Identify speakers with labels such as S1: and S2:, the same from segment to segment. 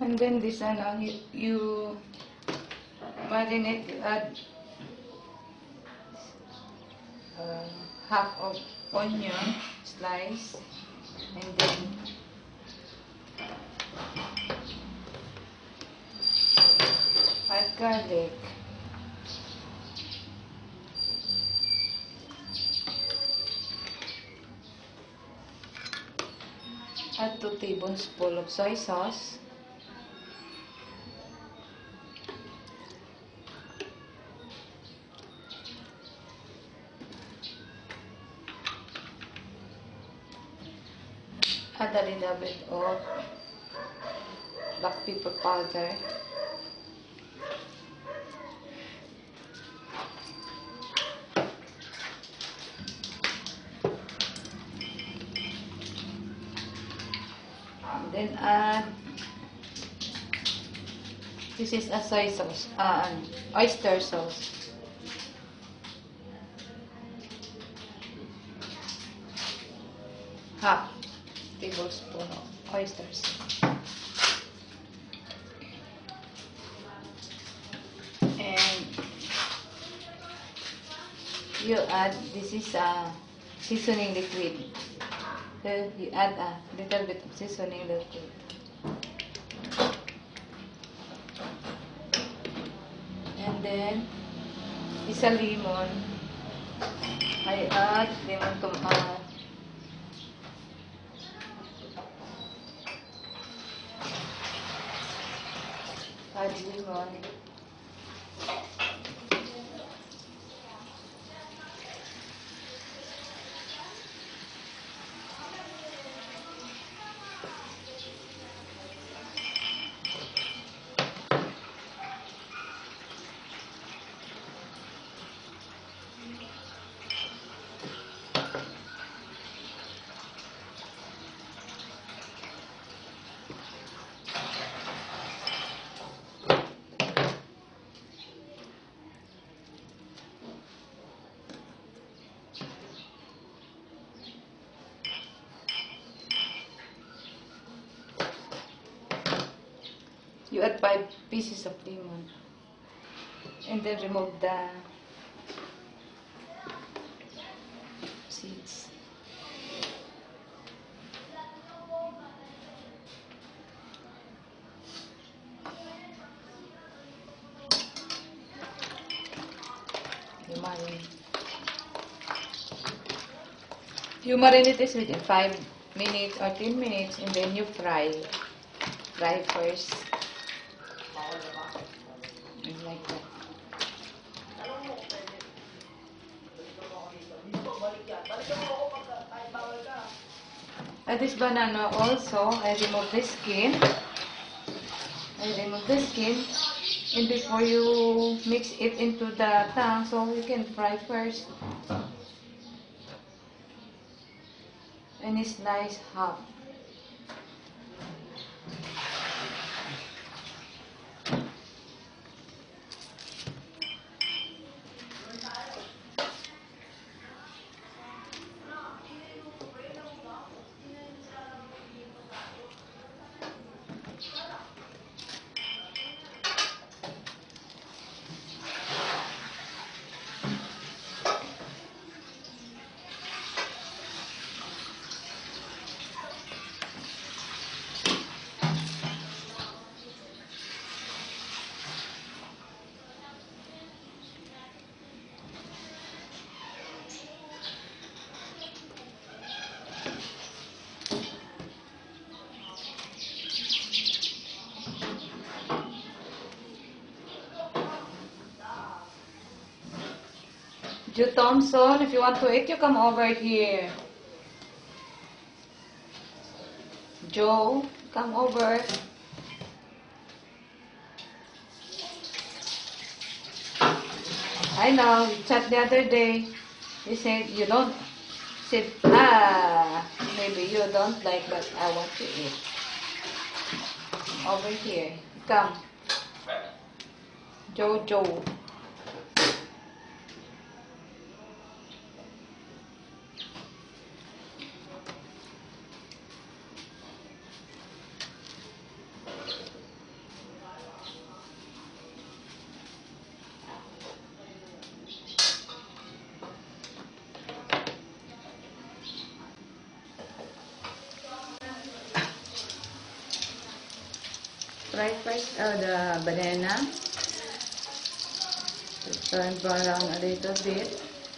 S1: And then this you marinate, you add half of onion slice, and then add garlic, add 2 tablespoons of soy sauce, add a little bit of black pepper powder, and then add, this is a soy sauce, oyster sauce. Half tablespoon of oyster sauce. And you add, this is a seasoning liquid. So you add a little bit of seasoning liquid. And then, isa lemon. I add lemon to add lemon. You add 5 pieces of lemon, and then remove the seeds. You marinate this within 5 minutes or 10 minutes, and then you fry. Fry first. And like that. And this banana also, I remove the skin. And before you mix it into the tang, so you can fry first. And it's slice half. Joe Thompson, if you want to eat, you come over here. Joe, come over. I know, we chat the other day. You said you don't. Said, maybe you don't like, but I want to eat. Over here. Come. Joe. fry first the banana. Turn brown a little bit.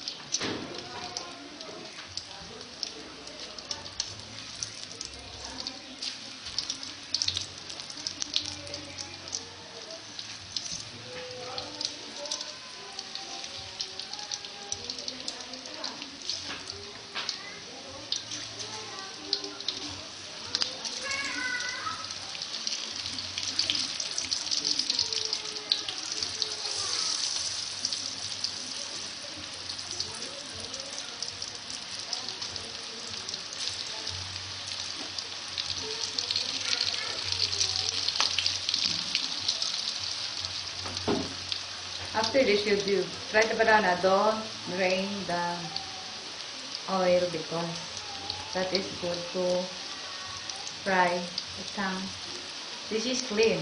S1: After this, you fry the banana. Don't drain the oil because that is good to fry the tongue. This is clean.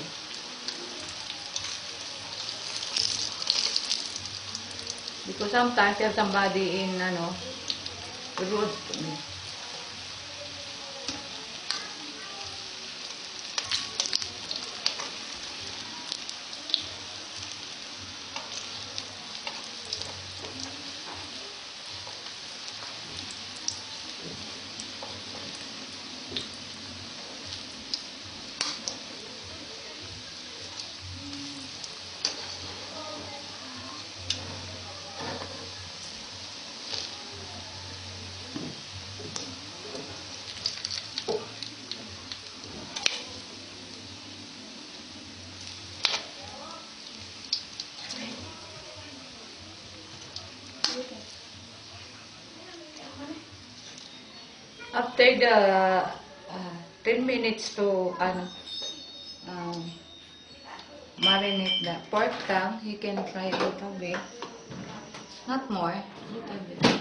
S1: Because sometimes there's somebody in rude to me. After the 10 minutes to marinate the pork tongue, you can fry a little bit. Not more, a little bit.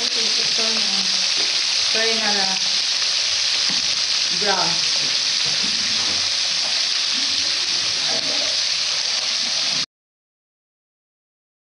S1: Turn brown.